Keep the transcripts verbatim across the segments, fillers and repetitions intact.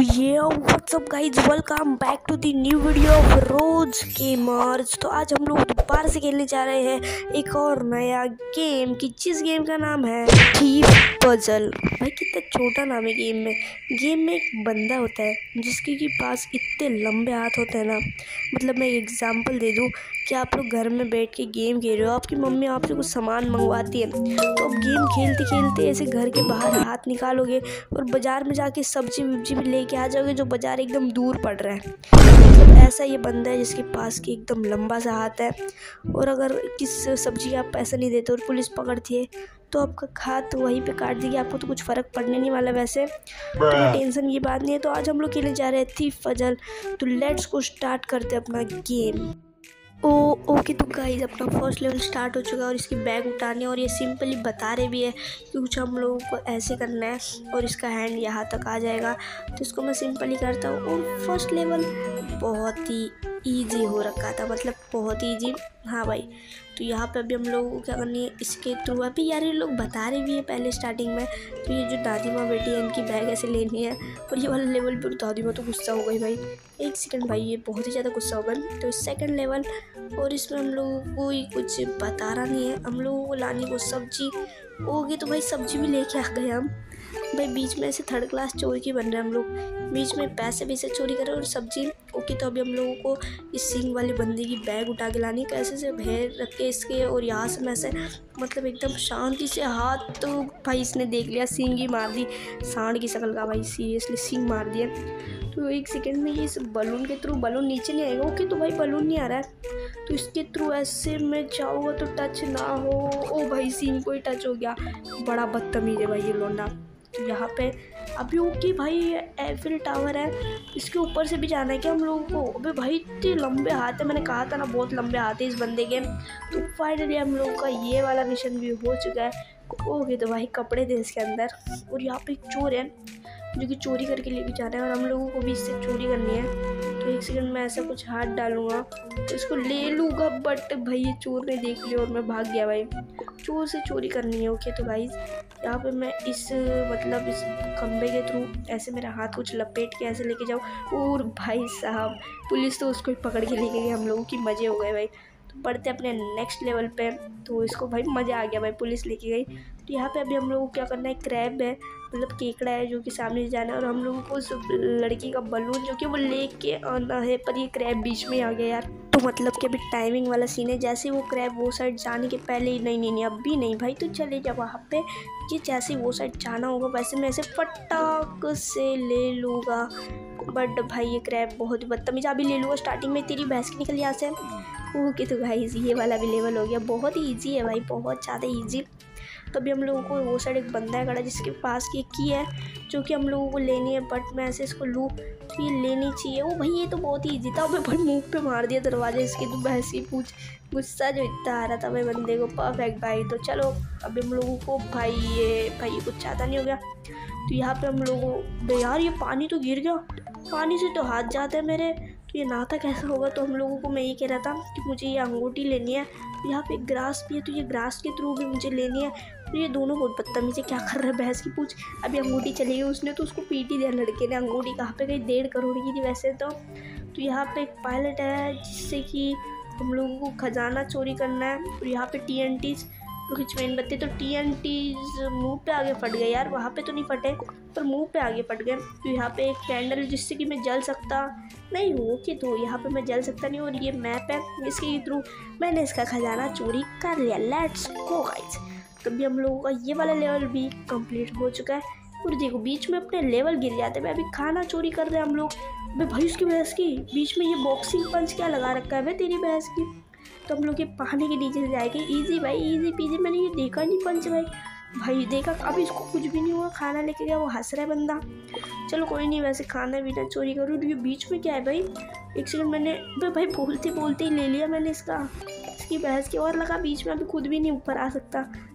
ये what's up guys, welcome back to the new video of रोज gamers. तो आज हम लोग दोबारा से खेलने जा रहे हैं एक और नया गेम कि जिस गेम का नाम है थीफ पजल। भाई कितना छोटा नाम है गेम में। गेम में एक बंदा होता है जिसके के पास इतने लंबे हाथ होते हैं ना। मतलब मैं एग्जांपल दे दूं कि आप लोग घर में बैठ के गेम खेल रहे हो, आपकी मम्मी आपसे कुछ सामान मंगवाती है, तो अब गेम खेलते खेलते ऐसे घर के बाहर हाथ निकालोगे और बाज़ार में जाके सब्जी वब्जी भी लेके आ जाओगे जो बाज़ार एकदम दूर पड़ रहा है। मतलब ऐसा ये बंदा है जिसके पास की एकदम लंबा सा हाथ है, और अगर किस सब्जी का आप पैसा नहीं देते और पुलिस पकड़ती है तो आपका हाथ वहीं पे काट देगी, आपको तो कुछ फ़र्क पड़ने नहीं वाला वैसे, तो टेंशन की बात नहीं है। तो आज हम लोग खेलने जा रहे हैं थीफ पजल। तो लेट्स को स्टार्ट करते हैं अपना गेम। ओ ओके तो गाइस अपना फर्स्ट लेवल स्टार्ट हो चुका है और इसकी बैग उठाने, और ये सिंपली बता रहे भी है कि कुछ हम लोगों को ऐसे करना है और इसका हैंड यहाँ तक आ जाएगा। तो इसको मैं सिंपली करता हूँ और फर्स्ट लेवल बहुत ही इजी हो रखा था, मतलब बहुत ही इजी। हाँ भाई, तो यहाँ पे अभी हम लोगों को क्या करनी है इसके थ्रू। अभी यार ये लोग बता रहे भी है पहले स्टार्टिंग में, तो ये जो दादी माँ बेटी है इनकी बैग ऐसे लेनी है। और ये वाला लेवल पर दादी माँ तो गुस्सा हो गई भाई, एक सेकंड भाई, ये बहुत ही ज़्यादा गुस्सा हो गई। तो सेकंड लेवल, और इसमें हम लोगों को कुछ बता रहा नहीं है, हम लोगों को लानी को सब्जी होगी। तो भाई सब्जी भी लेके आ गए हम भाई। बीच में ऐसे थर्ड क्लास चोरी की बन रहे हैं हम लोग, बीच में पैसे भी से चोरी कर रहे हैं और सब्जी। ओके तो अभी हम लोगों को इस सिंग वाले बंदे की बैग उठा के लानी, कैसे से भेड़ रख के इसके, और यहाँ से मैं से मतलब एकदम शांति से हाथ। तो भाई इसने देख लिया, सिंग ही मार दी, सांड की शक्ल का भाई, सीरियसली सिंग मार दिया। तो एक सेकंड में ये इस बलून के थ्रू, बलून नीचे नहीं आएगा। ओके तो भाई बलून नहीं आ रहा है, तो इसके थ्रू ऐसे मैं जाऊँगा तो टच ना हो। ओ भाई सिंग को ही टच हो गया, बड़ा बदतमीज है भाई ये लोंडा। तो यहाँ पे अभी ओके भाई एफिल टावर है, इसके ऊपर से भी जाना है क्या हम लोगों को। अबे भाई इतने लंबे हाथ है, मैंने कहा था ना बहुत लंबे हाथ है इस बंदे के। तो फाइनली हम लोगों का ये वाला मिशन भी हो चुका है। ओके तो भाई कपड़े थे इसके अंदर, और यहाँ पे एक चोर है जो कि चोरी करके लेके जा रहा है, और हम लोगों को भी इससे चोरी करनी है। तो एक सेकंड में ऐसा कुछ हाथ डालूंगा तो इसको ले लूँगा, बट भाई ये चोर ने देख लिया और मैं भाग गया भाई। चोर से चोरी करनी है। ओके तो गाइस यहाँ पे मैं इस मतलब इस खंबे के थ्रू ऐसे मेरा हाथ कुछ लपेट के ऐसे लेके जाऊँ, और भाई साहब पुलिस तो उसको पकड़ के लेके गई, हम लोगों की मज़े हो गए भाई। तो बढ़ते अपने नेक्स्ट लेवल पे, तो इसको भाई मज़ा आ गया भाई, पुलिस लेके गई। तो यहाँ पे अभी हम लोगों को क्या करना है, क्रैब है मतलब केकड़ा है जो कि सामने जाना है, और हम लोगों को उस लड़की का बलून जो कि वो लेके आना है, पर ये क्रैब बीच में आ गया यार। तो मतलब कि अभी टाइमिंग वाला सीन है, जैसे वो क्रैब वो साइड जाने के पहले ही, नहीं नहीं नहीं अभी नहीं भाई, तो चले जा वहाँ पे, ये जैसे वो साइड जाना होगा वैसे मैं ऐसे फटाक से ले लूँगा। बट भाई ये क्रैब बहुत बदतमीज, अभी ले लूँगा, स्टार्टिंग में तेरी भैंस की निकल यहाँ से। ओके तो गाइस ये वाला भी लेवल हो गया, बहुत ही ईजी है भाई, बहुत ज़्यादा ईजी। तो अभी हम लोगों को वो साइड एक बंदा है खड़ा जिसके पास की की है जो कि हम लोगों को लेनी है, बट मैं ऐसे इसको लूँ तो ये लेनी चाहिए। वो भाई ये तो बहुत ही ईजी था, मैं भाई मुंह पे मार दिया दरवाजा इसके, तो भैंस की पूछ, गुस्सा जो इतना आ रहा था भाई बंदे को। परफेक्ट भाई, तो चलो अभी हम लोगों को भाई ये भाई ये कुछ ज़्यादा नहीं हो गया। तो यहाँ पे हम लोगों यार ये पानी तो गिर गया, पानी से तो हाथ जाते हैं मेरे, तो ये नहाता कैसा होगा। तो हम लोगों को मैं ये कह रहा था कि मुझे ये अंगूठी लेनी है, यहाँ पे ग्रास भी है, तो ये ग्रास के थ्रू भी मुझे लेनी है। तो ये दोनों बहुत बदतमीज है, क्या कर रहे हैं भैंस की पूछ। अभी अंगूठी चली गई, उसने तो उसको पीट ही दिया लड़के ने। अंगूठी कहाँ पे गई, डेढ़ करोड़ की थी वैसे तो। तो यहाँ पे एक पायलट है जिससे कि हम लोगों को खजाना चोरी करना है। और यहाँ पे टी एन टीज कुछ मेनबत्ती, तो टी एन टीज मुँह पे आगे फट गए यार, वहाँ पे तो नहीं फटे पर मुंह पे आगे फट गए। तो यहाँ पे एक कैंडल जिससे कि मैं जल सकता नहीं हूँ, कि तो यहाँ पे मैं जल सकता नहीं, और ये मैप है इसके थ्रू मैंने इसका खजाना चोरी कर लिया। Let's go guys. तभी हम लोगों का ये वाला लेवल भी कंप्लीट हो चुका है। और देखो बीच में अपने लेवल गिर जाते हैं, अभी खाना चोरी कर रहे हैं हम लोग। भाई भाई उसकी भैंस की बीच में ये बॉक्सिंग पंच क्या लगा रखा है भाई तेरी भैंस की। तो हम लोग ये पानी के नीचे से जाएंगे, ईजी भाई ईजी पीजी, मैंने ये देखा नहीं पंच भाई। भाई देखा अभी इसको कुछ भी नहीं हुआ, खाना लेके गया, वो हंस रहा है बंदा। चलो कोई नहीं, वैसे खाना भी ना चोरी करूँ। ये बीच में क्या है भाई, एक सेकंड, मैंने भाई बोलते बोलते ही ले लिया मैंने इसका, इसकी भैंस की, और लगा बीच में अभी खुद भी नहीं ऊपर आ सकता।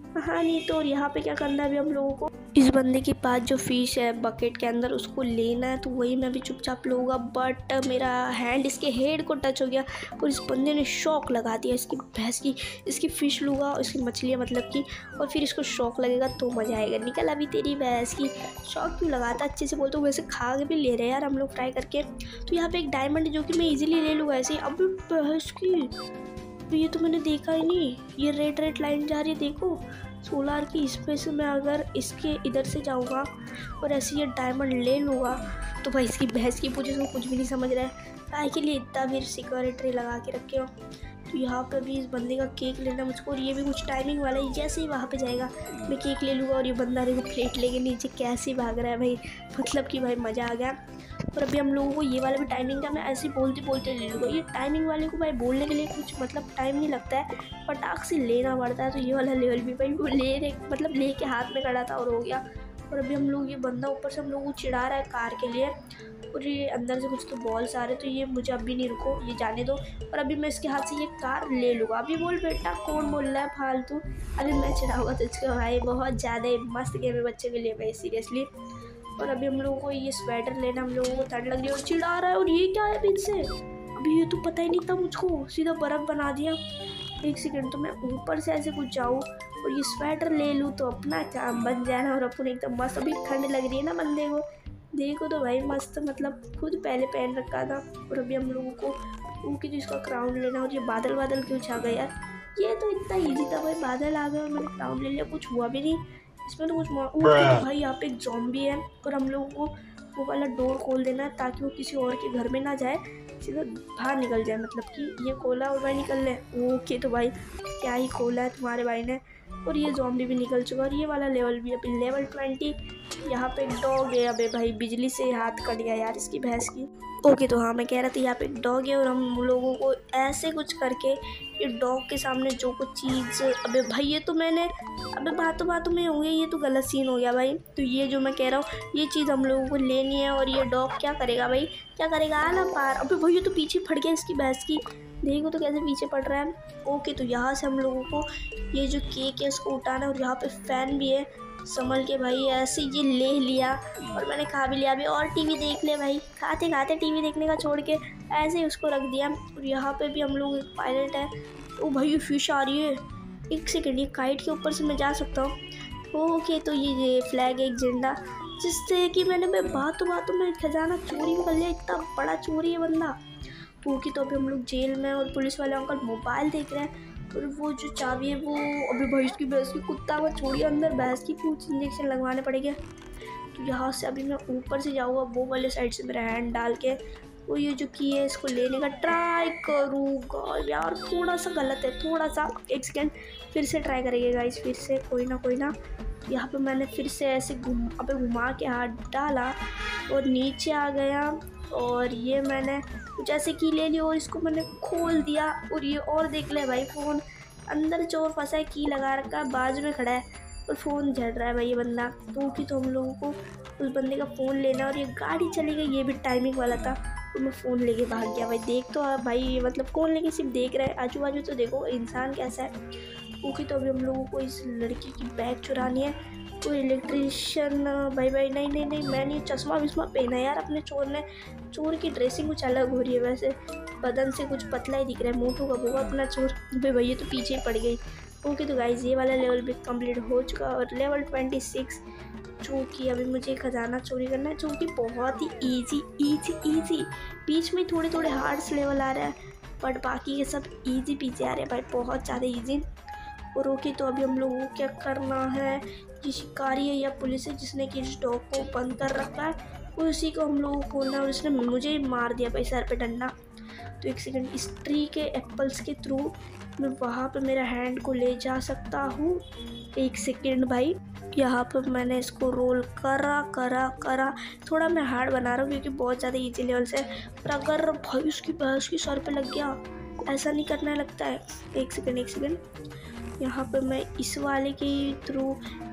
हाँ नहीं तो, और यहाँ पे क्या करना है अभी हम लोगों को, इस बंदे के पास जो फिश है बकेट के अंदर उसको लेना है, तो वही मैं भी चुपचाप लूँगा। बट मेरा हैंड इसके हेड को टच हो गया और इस बंदे ने शॉक लगा दिया इसकी भैंस की। इसकी फ़िश लूँगा, इसकी मछलियाँ मतलब की, और फिर इसको शॉक लगेगा तो मज़ा आएगा। निकल अभी तेरी भैंस की। शॉक क्यों लगाता, अच्छे से बोलते हो। वैसे खा के भी ले रहे हैं यार हम लोग फ्राई करके। तो यहाँ पर एक डायमंड है जो कि मैं ईजिली ले लूँगा ऐसे। अब भैंस की, तो ये तो मैंने देखा ही नहीं, ये रेड रेड लाइन जा रही है देखो सोलार की। इस पे से मैं अगर इसके इधर से जाऊंगा और ऐसे ये डायमंड ले लूँगा तो भाई इसकी भैंस की पूछे कुछ भी नहीं समझ रहा है काय के लिए इतना भी सिक्योरिटी लगा के रखे हो। तो यहाँ पे भी इस बंदे का केक लेना मुझको, और ये भी कुछ टाइमिंग वाला है। जैसे ही वहाँ पे जाएगा मैं केक ले लूँगा और ये बंदा देखो प्लेट लेके नीचे कैसे भाग रहा है भाई, मतलब कि भाई मज़ा आ गया। और अभी हम लोगों को ये वाला भी टाइमिंग का मैं ऐसे ही बोलते बोलते ले लूँगा। ये टाइमिंग वाले को भाई बोलने के लिए कुछ मतलब टाइम नहीं लगता है, फटाक से लेना पड़ता है। तो ये वाला लेवल भी भाई वो ले रहे मतलब ले के हाथ में खड़ा था और हो गया। और अभी हम लोग, ये बंदा ऊपर से हम लोग को चिढ़ा रहा है कार के लिए, और ये अंदर से कुछ तो बॉल्स आ रहे, तो ये मुझे अभी नहीं, रुको ये जाने दो। और अभी मैं इसके हाथ से ये कार ले लूँगा। अभी बोल बेटा कौन बोल रहा है फालतू, अभी मैं चिढ़ाऊँगा तुझको भाई, बहुत ज़्यादा मस्त गेम है बच्चे के लिए भाई सीरियसली। और अभी हम लोगों को ये स्वेटर लेना, हम लोगों को ठंड लग रही है और चिढ़ा रहा है। और ये क्या है फिर से, अभी ये तो पता ही नहीं था मुझको, सीधा बर्फ़ बना दिया। एक सेकंड, तो मैं ऊपर से ऐसे कुछ जाऊँ और ये स्वेटर ले लूँ तो अपना काम बन जाना और अपन एकदम मस्त। अभी ठंड लग रही है ना बंदे को, देखो तो भाई मस्त, मतलब खुद पहले पहन रखा था। और अभी हम लोगों को ऊँकी तो इसका क्राउन लेना। और ये बादल बादल क्यों छा गए यार, ये तो इतना ईजी था भाई, बादल आ गए और मैंने क्राउन ले लिया, कुछ हुआ भी नहीं इसमें तो कुछ। तो भाई यहाँ पे एक ज़ॉम्बी है और हम लोगों को वो वाला डोर खोल देना है ताकि वो किसी और के घर में ना जाए, सीधा बाहर निकल जाए। मतलब कि ये खोला और भाई निकल ले। ओके तो भाई क्या ही खोला है तुम्हारे भाई ने। और ये ज़ॉम्बी भी निकल चुका और ये वाला लेवल भी अभी लेवल ट्वेंटी। यहाँ पे एक डॉग है, अबे भाई बिजली से हाथ कट गया यार इसकी भैंस की। ओके तो हाँ मैं कह रहा था यहाँ पे एक डॉग है और हम लोगों को ऐसे कुछ करके ये डॉग के सामने जो कुछ चीज़, अबे भाई ये तो मैंने, अबे बातों बातों में होंगे, ये तो गलत सीन हो गया भाई। तो ये जो मैं कह रहा हूँ ये चीज़ हम लोगों को लेनी है। और ये डॉग क्या करेगा भाई, क्या करेगा आना पार। अबे भाई ये तो पीछे फट गया इसकी भैंस की, देखो तो कैसे पीछे पड़ रहा है। ओके तो यहाँ से हम लोगों को ये जो केक है उसको उठाना है और यहाँ पे फ़ैन भी है, संभल के भाई। ऐसे ये ले लिया और मैंने खा भी लिया अभी। और टीवी देख ले भाई, खाते खाते टीवी देखने का छोड़ के ऐसे ही उसको रख दिया। और यहाँ पे भी हम लोग एक पायलट है। ओ भाई ये फिश आ रही है, एक सेकेंड, ये काइट के ऊपर से मैं जा सकता हूँ। ओके तो ये ये फ्लैग है एक झंडा, जिससे कि मैंने मैं बातों बातों में खजाना चोरी कर लिया, इतना बड़ा चोरी है बंदा। ओके तो अभी हम लोग जेल में और पुलिस वाले अंकल मोबाइल देख रहे हैं। और वो जो चाबी है वो, अभी भैंस की भैंस की कुत्ता वो छोड़िए अंदर, भैंस की पूछ इंजेक्शन लगवाने पड़ेंगे। तो यहाँ से अभी मैं ऊपर से जाऊँगा वो वाले साइड से मेरा हैंड डाल के, वो ये जो की है इसको लेने का ट्राई करूँगा यार। थोड़ा सा गलत है, थोड़ा सा, एक सेकेंड फिर से ट्राई करेंगे गाइस, फिर से कोई ना कोई ना। यहाँ पे मैंने फिर से ऐसे घुम अबे घुमा के हाथ डाला और नीचे आ गया। और ये मैंने कुछ ऐसे की ले ली और इसको मैंने खोल दिया। और ये और देख ले भाई, फ़ोन अंदर चोर फंसा है, की लगा रखा है, बाजू में खड़ा है और फ़ोन झड़ रहा है भाई ये बंदा। तो कि तो हम लोगों को उस बंदे का फ़ोन लेना। और ये गाड़ी चली गई, ये भी टाइमिंग वाला था, तो मैं फ़ोन लेके भाग गया भाई। देख तो भाई ये मतलब फ़ोन लेके सिर्फ देख रहा है, आजू बाजू तो देखो इंसान कैसा है। ओके तो अभी हम लोगों को इस लड़की की बैग चुरानी है। तो इलेक्ट्रिशियन भाई भाई नहीं नहीं नहीं मैं नहीं, चश्मा विश्मा पहना यार अपने चोर ने। चोर की ड्रेसिंग कुछ अलग हो रही है, वैसे बदन से कुछ पतला ही दिख रहा है, मोटू का होगा अपना चोर। भाई भाई ये तो पीछे ही पड़ गई। ओके तो गाइस ये वाला लेवल भी कंप्लीट हो चुका और लेवल ट्वेंटी सिक्स, जो कि अभी मुझे खजाना चोरी करना है, जो कि बहुत ही इजी इजी इजी। बीच में थोड़े थोड़े हार्ड्स लेवल आ रहा है बट बाकी के सब इजी पीछे आ रहे हैं भाई, बहुत ज़्यादा इजी। और ओके तो अभी हम लोगों को क्या करना है, ये शिकारी है या पुलिस है जिसने कि इस डॉग को बंद कर रखा है, उसी को हम लोगों को खोलना है। और उसने मुझे ही मार दिया भाई सर पे डंडा। तो एक सेकंड, इस ट्री के एप्पल्स के थ्रू मैं वहाँ पे मेरा हैंड को ले जा सकता हूँ। एक सेकंड भाई, यहाँ पर मैंने इसको रोल करा करा करा थोड़ा मैं हार्ड बना रहा हूँ क्योंकि बहुत ज़्यादा इजी लेवल से। पर अगर भाई उसकी भैंस की सर पे लग गया, ऐसा नहीं करना लगता है। एक सेकंड एक सेकंड, यहाँ पर मैं इस वाले के थ्रू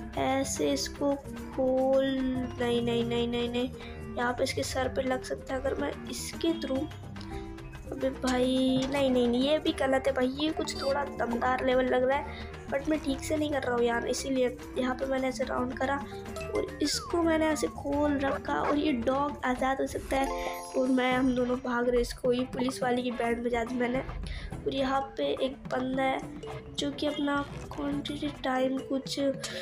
ऐसे इसको खोल, नहीं नहीं नहीं नहीं नहीं यहाँ पे इसके सर पे लग सकता है अगर मैं इसके थ्रू। अबे भाई नहीं नहीं नहीं ये भी गलत है भाई, ये कुछ थोड़ा दमदार लेवल लग रहा है। बट मैं ठीक से नहीं कर रहा हूँ यार, इसीलिए यहाँ पे मैंने ऐसे राउंड करा और इसको मैंने ऐसे खोल रखा और ये डॉग आज़ाद हो सकता है और मैं हम दोनों भाग रहे इसको, ये पुलिस वाली की बैंड बजा दी मैंने। और यहाँ पे एक बंदा है जो कि अपना क्वांटिटी टाइम कुछ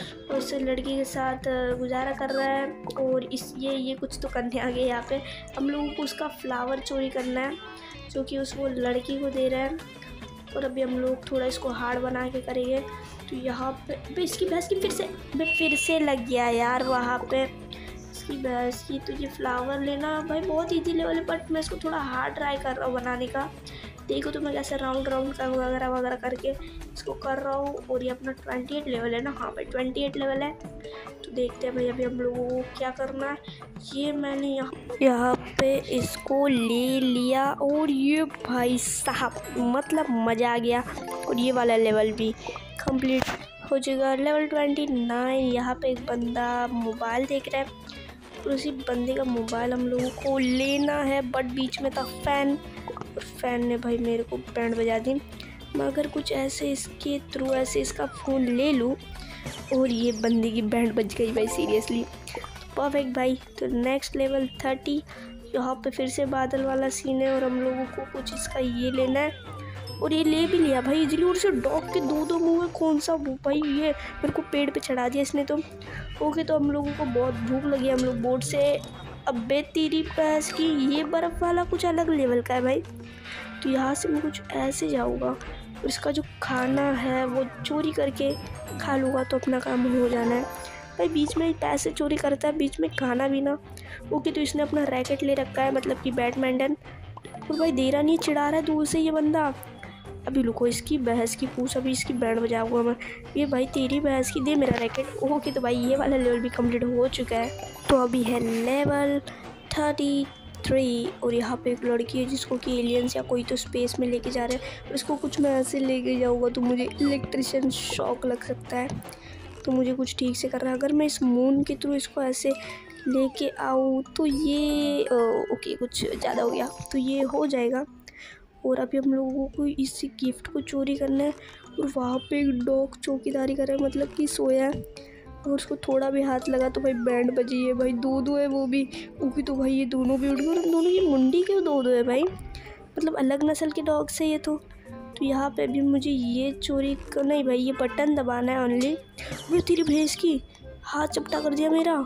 उस लड़की के साथ गुजारा कर रहा है और इस ये ये कुछ तो करने आ गए। यहाँ पे हम लोगों को उसका फ्लावर चोरी करना है जो कि उस वो लड़की को दे रहा है और अभी हम लोग थोड़ा इसको हार्ड बना के करेंगे। तो यहाँ पे बे इसकी भैंस की फिर से बे फिर से लग गया यार वहाँ पे इसकी भैंस की। तो ये फ्लावर लेना भाई बहुत इजी लेवल है, बट मैं इसको थोड़ा हार्ड ट्राई कर रहा हूँ बनाने का। देखो तो मैं कैसे राउंड राउंड का वगैरह वगैरह करके इसको कर रहा हूँ। और ये अपना अट्ठाईस लेवल है ना, हाँ भाई अट्ठाईस लेवल है। तो देखते हैं भाई अभी हम लोगों को क्या करना है। ये मैंने यहाँ यहाँ पे इसको ले लिया और ये भाई साहब मतलब मज़ा आ गया। और ये वाला लेवल भी कंप्लीट हो जाएगा, लेवल ट्वेंटी नाइन। यहाँ पे एक बंदा मोबाइल देख रहा है और उसी बंदे का मोबाइल हम लोगों को लेना है, बट बीच में था फैन और फैन ने भाई मेरे को बैंड बजा दी। मैं अगर कुछ ऐसे इसके थ्रू ऐसे इसका फ़ोन ले लूँ और ये बंदे की बैंड बज गई भाई सीरियसली, परफेक्ट भाई। तो नेक्स्ट लेवल थर्टी, यहाँ पे फिर से बादल वाला सीन है और हम लोगों को कुछ इसका ये लेना है और ये ले भी लिया भाई इजीली। और से डॉग के दो दो मुँह है, कौन सा वो भाई, ये मेरे को पेड़ पे चढ़ा दिया इसने तो। ओके तो हम लोगों को बहुत भूख लगी, हम लोग बोट से अबे तेरी पैस की ये बर्फ़ वाला कुछ अलग लेवल का है भाई। तो यहाँ से मैं कुछ ऐसे जाऊँगा और इसका जो खाना है वो चोरी करके खा लूँगा तो अपना काम हो जाना है भाई। बीच में पैसे चोरी करता है, बीच में खाना भी ना। ओके तो इसने अपना रैकेट ले रखा है मतलब कि बैडमिंटन, और भाई दे रहा नहीं, चिढ़ा रहा है दूर से ये बंदा। अभी रुको इसकी बहस की पूछ, अभी इसकी बैंड बजाऊंगा मैं। ये भाई तेरी बहस की, दे मेरा रैकेट। ओके तो भाई ये वाला लेवल भी कंप्लीट हो चुका है। तो अभी है लेवल थर्टी थ्री और यहाँ पे एक लड़की है जिसको कि एलियंस या कोई तो स्पेस में लेके जा रहे हैं और इसको कुछ मैं ऐसे लेके जाऊँगा तो मुझे इलेक्ट्रिशियन शॉक लग सकता है। तो मुझे कुछ ठीक से करना है। अगर मैं इस मून के थ्रू इसको ऐसे लेके आऊँ तो ये ओके कुछ ज़्यादा हो गया, तो ये हो जाएगा। और अभी हम लोगों को इस गिफ्ट को चोरी करना है और वहाँ पे एक डॉग चौकीदारी कर रहा है मतलब कि सोया है और उसको थोड़ा भी हाथ लगा तो भाई बैंड बजी है भाई। दो दो है वो भी, ओके तो भाई ये दोनों भी उठ गए। और दोनों की मुंडी क्यों दो दो है भाई, मतलब अलग नस्ल के डॉग से ये तो। तो यहाँ पे अभी मुझे ये चोरी करना ही भाई, ये बटन दबाना है ओनली। वो तेरी भैंस की हाथ चपटा कर दिया मेरा।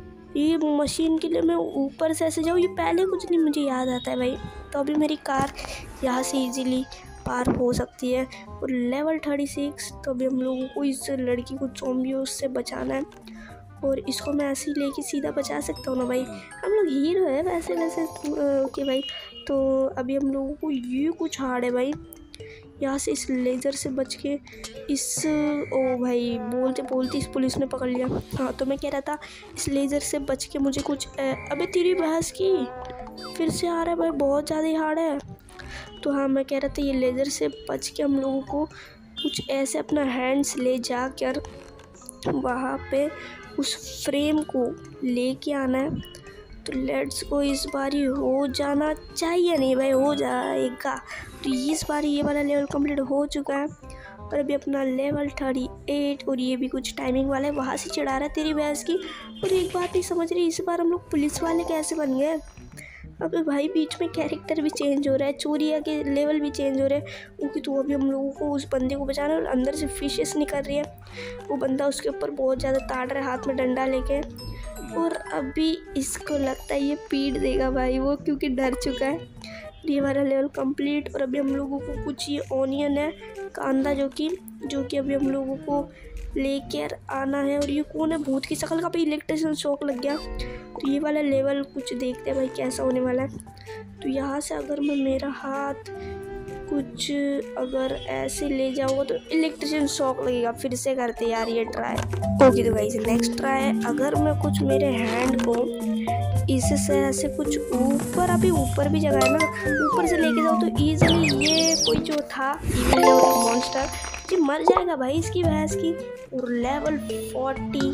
ये मशीन के लिए मैं ऊपर से ऐसे जाऊँ, ये पहले कुछ नहीं मुझे याद आता है भाई। तो अभी मेरी कार यहाँ से इजीली पार हो सकती है। और लेवल थर्टी सिक्स, तो अभी हम लोगों को इस लड़की को ज़ॉम्बियों से बचाना है और इसको मैं ऐसे ही लेके सीधा बचा सकता हूँ ना भाई, हम लोग हीरो है वैसे वैसे। ओके भाई तो अभी हम लोगों को ये कुछ हार्ड है भाई, यहाँ से इस लेज़र से बच के इस ओ भाई बोलते बोलते इस पुलिस ने पकड़ लिया। हाँ तो मैं कह रहा था इस लेज़र से बच के मुझे कुछ अबे तेरी बहस की फिर से आ रहा है भाई, बहुत ज़्यादा ही हार्ड है। तो हाँ मैं कह रहा था ये लेज़र से बच के हम लोगों को कुछ ऐसे अपना हैंड्स ले जा कर वहाँ पे उस फ्रेम को लेके आना है। तो लेट्स को इस बार ही हो जाना चाहिए, नहीं भाई हो जाएगा। तो इस बार ये वाला लेवल कंप्लीट हो चुका है और अभी अपना लेवल थर्टी एट और ये भी कुछ टाइमिंग वाला है, वहाँ से चढ़ा रहा है तेरी भैंस की। और एक बात नहीं समझ रही, इस बार हम लोग पुलिस वाले कैसे बन गए। अबे भाई बीच में कैरेक्टर भी चेंज हो रहा है, चोरिया के लेवल भी चेंज हो रहे हैं। क्योंकि तो अभी हम लोगों को उस बंदे को बचाना है और अंदर से फिशेस निकल रही है। वो बंदा उसके ऊपर बहुत ज़्यादा ताड़ रहा है हाथ में डंडा लेके और अभी इसको लगता है ये पीट देगा भाई वो, क्योंकि डर चुका है। ये हमारा लेवल कंप्लीट। और अभी हम लोगों को कुछ ये ऑनियन है कांदा जो कि जो कि अभी हम लोगों को लेकर आना है। और ये कौन है, भूत की शक्ल का पे इलेक्ट्रिशियन शॉक लग गया। तो ये वाला लेवल कुछ देखते हैं भाई कैसा होने वाला है। तो यहाँ से अगर मैं मेरा हाथ कुछ अगर ऐसे ले जाऊँगा तो इलेक्ट्रिशियन शॉक लगेगा। फिर से करते यार ये ट्राई। ओके तो गाइस नेक्स्ट ट्राई, अगर मैं कुछ मेरे हैंड को इससे ऐसे कुछ ऊपर, अभी ऊपर भी जगह है ना, ऊपर से लेके जाओ तो ईजिली ये कोई जो था मॉन्स्टर ये मर जाएगा भाई इसकी भैंस की। और लेवल फोर्टी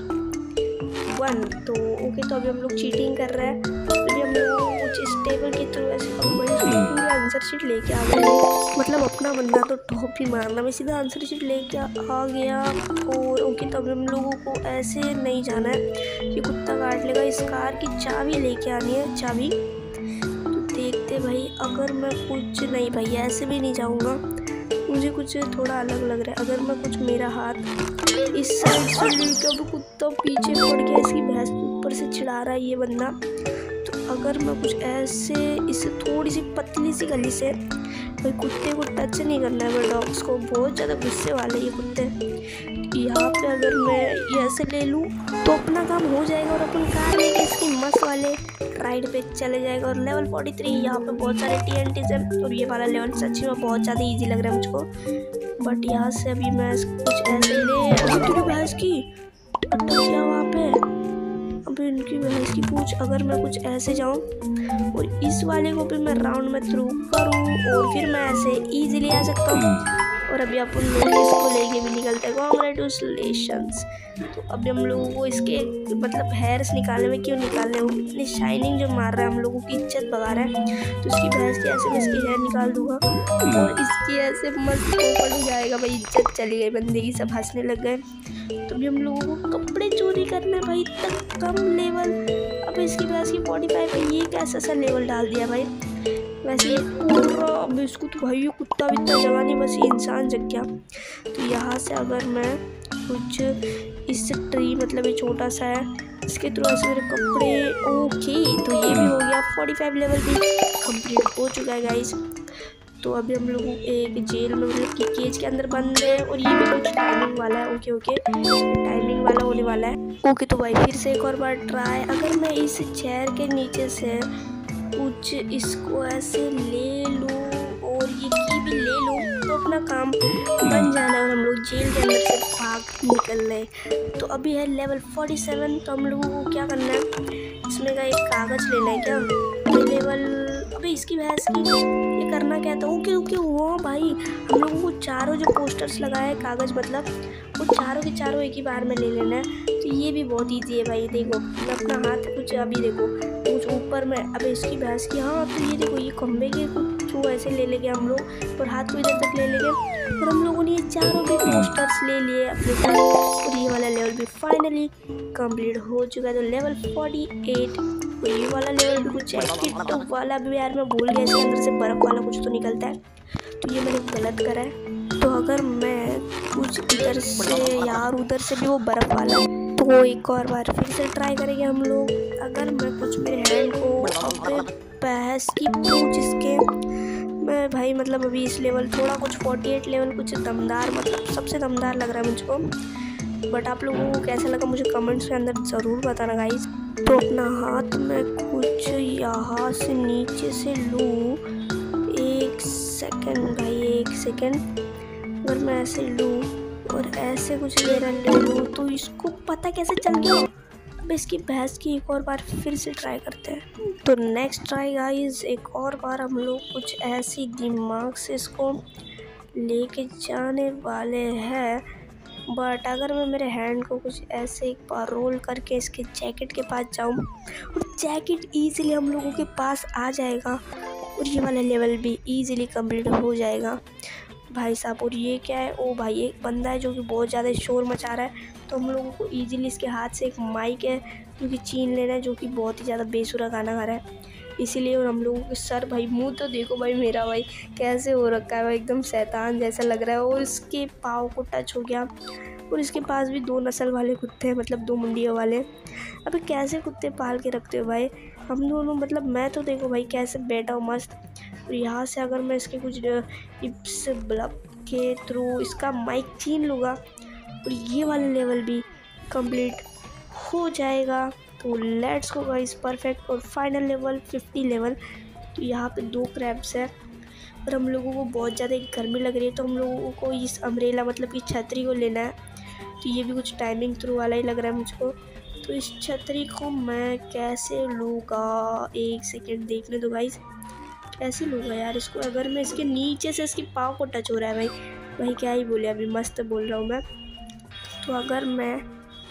वन, तो ओके तो अभी हम लोग चीटिंग कर रहे हैं। अभी हम लोग कुछ इस टेबल के थ्रू ऐसे पूरा आंसर आंसर शीट लेके आ गया। मतलब अपना बंदा तो टॉप ही मारना। मैं सीधा आंसर शीट लेके आ गया और ओके, तब हम लोगों को ऐसे नहीं जाना है, ये कुत्ता काट लेगा। इस कार की चाबी लेके आनी है, चाबी। तो देखते भाई, अगर मैं कुछ नहीं भाई ऐसे भी नहीं जाऊँगा, मुझे कुछ थोड़ा अलग लग रहा है। अगर मैं कुछ मेरा हाथ इस साइड से लेके, अब कुत्ता पीछे पड़ गया, इसकी भैंस ऊपर से चिढ़ा रहा है ये बंदा। तो अगर मैं कुछ ऐसे इसे थोड़ी सी पतली सी गली से, भाई कुत्ते को टच नहीं करना है, भाई डॉग्स को बहुत ज़्यादा गुस्से वाले ये कुत्ते। यहाँ पे अगर मैं ये ऐसे ले लूँ तो अपना काम हो जाएगा और अपन कार लेके इसकी मस्त वाले राइड पे चले जाएगा। और लेवल फोर्टी थ्री, यहाँ पे बहुत सारे टी एन टीज हैं और ये वाला लेवल सच्ची में बहुत ज़्यादा इजी लग रहा है मुझको। बट यहाँ से अभी मैं कुछ ऐसे ले, तेरी भैंस की अटक गया वहाँ पे, अभी इनकी भैंस की पूछ। अगर मैं कुछ ऐसे जाऊँ और इस वाले को भी मैं राउंड में थ्रू करूँ और फिर मैं ऐसे इजीली आ सकता हूँ। और अभी अपन लोग इसको लेके भी निकलते हैं, कॉन्ग्रेचुलेशंस। तो अभी हम लोगों को इसके मतलब हेयर्स निकालने में क्यों निकालने हैं, वो इतनी शाइनिंग जो मार रहा है, हम लोगों की इज्जत भगा रहा है। तो इसकी भैंस की ऐसे मैं इसकी हेयर निकाल दूंगा और इसकी ऐसे मस्त ऊपर हो जाएगा। भाई इज्जत चली गई बंदे की, सब हंसने लग गए। तो अभी हम लोगों को कपड़े चोरी करना है भाई, तक कम लेवल। अब इसकी भैंस की फोर्टी फाइव है, ये कैसा सा लेवल डाल दिया भाई। वैसे पूरा अब इसको तो भाई ये कुत्ता भी इतना जगा नहीं, बस ये इंसान जग गया। तो यहाँ से अगर मैं कुछ इस ट्री, मतलब ये छोटा सा है, इसके थ्रू ऐसे मेरे कपड़े, ओके तो ये भी हो गया। फोर्टी फाइव लेवल भी कंप्लीट हो चुका है गाइस। तो अभी हम लोग एक जेल में, मतलब कि केज के अंदर बंद है और ये भी कुछ टाइमिंग वाला है। ओके ओके टाइमिंग वाला होने वाला है। ओके तो भाई फिर से एक और बार ट्राई। अगर मैं इस चेयर के नीचे से कुछ इसको ऐसे ले लूँ और ये की भी ले लूँ तो अपना काम बन जाना है और हम लोग जेल के अंदर से भाग निकल रहे। तो अभी है लेवल फोर्टी सेवन। तो हम लोगों को क्या करना है, इसमें का एक कागज़ लेना है क्या, लेवल। अबे इसकी भैंस की ये करना क्या था। ओके ओके वो भाई हम लोगों को चारों जो पोस्टर्स लगाए हैं, कागज़ मतलब, वो चारों के चारों एक ही बार में ले लेना है। तो ये भी बहुत ईजी है भाई। देखो मैं अपना हाथ कुछ अभी देखो कुछ ऊपर में, अबे इसकी भैंस की, हाँ तो ये देखो ये खंबे के कुछ थ्रू ऐसे ले लेंगे हम लोग और हाथ को इधर तक ले लेंगे और हम लोगों ने ये चारों भी पोस्टर्स ले लिए अपने साथ। और ये वाला लेवल भी फाइनली कंप्लीट हो चुका है। तो लेवल फोर्टी एट, तो ये वाला लेवल भी कुछ जैकेट वाला भी यार मैं भूल गया, इसके अंदर से बर्फ़ वाला कुछ तो निकलता है, तो ये मैंने गलत करा है। तो अगर मैं कुछ इधर से यार उधर से भी वो बर्फ़ वाला है, तो एक और बार फिर से ट्राई करेंगे हम लोग। अगर मैं कुछ मेरे हैंड को अपने भैंस की पूंछ इसके, मैं भाई मतलब अभी इस लेवल थोड़ा कुछ फोर्टी एट लेवल कुछ दमदार, मतलब सबसे दमदार लग रहा है मुझको। बट आप लोगों को कैसा लगा मुझे कमेंट्स के अंदर ज़रूर बताना गाइस। तो अपना हाथ में कुछ यहाँ से नीचे से लूँ, एक सेकंड भाई एक सेकंड। अगर मैं ऐसे लूँ और ऐसे कुछ मेरा ले लूँ तो इसको पता कैसे चल गया। अब इसकी भैंस की एक और बार फिर से ट्राई करते हैं। तो नेक्स्ट ट्राई गाइस, एक और बार हम लोग कुछ ऐसी दिमाग से इसको लेके जाने वाले हैं। बट अगर मैं मेरे हैंड को कुछ ऐसे एक बार रोल करके इसके जैकेट के पास जाऊँ और जैकेट ईजिली हम लोगों के पास आ जाएगा और ये वाला लेवल भी ईजिली कंप्लीट हो जाएगा भाई साहब। और ये क्या है, ओ भाई एक बंदा है जो कि बहुत ज़्यादा शोर मचा रहा है। तो हम लोगों को ईजिली इसके हाथ से एक माइक है जो कि छीन लेना है, जो कि बहुत ही ज़्यादा बेसुरा गाना गा रहा है इसीलिए। और हम लोगों के सर भाई मुंह तो देखो भाई मेरा भाई कैसे हो रखा है, भाई एकदम शैतान जैसा लग रहा है। और इसके पाँव को टच हो गया और इसके पास भी दो नस्ल वाले कुत्ते हैं, मतलब दो मुंडियों वाले। अबे कैसे कुत्ते पाल के रखते हो भाई हम दोनों, मतलब मैं तो देखो भाई कैसे बैठा हूँ मस्त। और यहाँ से अगर मैं इसके कुछ इप्स ब्लब के थ्रू इसका माइक छीन लूँगा और ये वाला लेवल भी कंप्लीट हो जाएगा। तो लेट्स गो गाइस, परफेक्ट। और फाइनल लेवल फिफ्टी लेवल। तो यहाँ पे दो क्रैब्स है और हम लोगों को बहुत ज़्यादा गर्मी लग रही है, तो हम लोगों को इस अम्ब्रेला मतलब कि छतरी को लेना है। तो ये भी कुछ टाइमिंग थ्रू वाला ही लग रहा है मुझको। तो इस छतरी को मैं कैसे लूँगा, एक सेकेंड देखने दो गाइस, कैसे लूँगा यार इसको। अगर मैं इसके नीचे से इसकी पाँव को टच हो रहा है भाई, भाई क्या ही बोले, अभी मस्त बोल रहा हूँ मैं। तो अगर मैं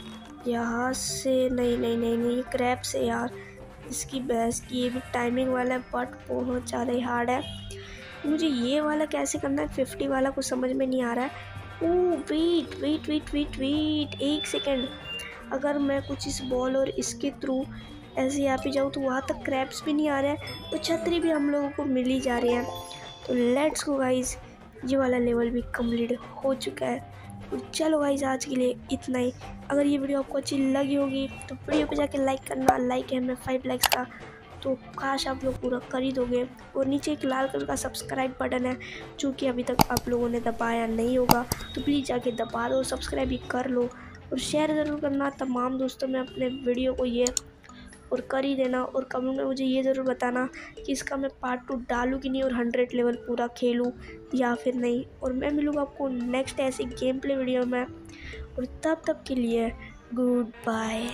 यहाँ से, नहीं नहीं नहीं नहीं ये क्रैप से यार, इसकी भैंस की, ये भी टाइमिंग वाला है बट बहुत ज़्यादा ही हार्ड है। मुझे ये वाला कैसे करना है, फिफ्टी वाला कुछ समझ में नहीं आ रहा है। Oh wait wait wait wait wait एक सेकेंड, अगर मैं कुछ इस बॉल और इसके थ्रू ऐसे यहाँ पे जाऊँ तो वहाँ तक क्रैप्स भी नहीं आ रहा है, तो छतरी भी हम लोगों को मिल ही जा रही है। तो लेट्स गो गाइज, ये वाला लेवल भी कंप्लीट हो चुका है। तो चलो गाइज आज के लिए इतना ही। अगर ये वीडियो आपको अच्छी लगी होगी तो वीडियो पे जाके लाइक करना, लाइक है हमें फाइव लाइक्स का, तो काश आप लोग पूरा कर ही दोगे। और नीचे एक लाल कलर का सब्सक्राइब बटन है जो कि अभी तक आप लोगों ने दबाया नहीं होगा, तो प्लीज़ जाके दबा दो, सब्सक्राइब भी कर लो और शेयर ज़रूर करना तमाम दोस्तों में अपने वीडियो को ये, और कर ही देना। और कमेंट में मुझे ये ज़रूर बताना कि इसका मैं पार्ट टू डालूँ कि नहीं और हंड्रेड लेवल पूरा खेलूँ या फिर नहीं। और मैं मिलूँगा आपको नेक्स्ट ऐसे गेम प्ले वीडियो में, और तब तक के लिए गुड बाय।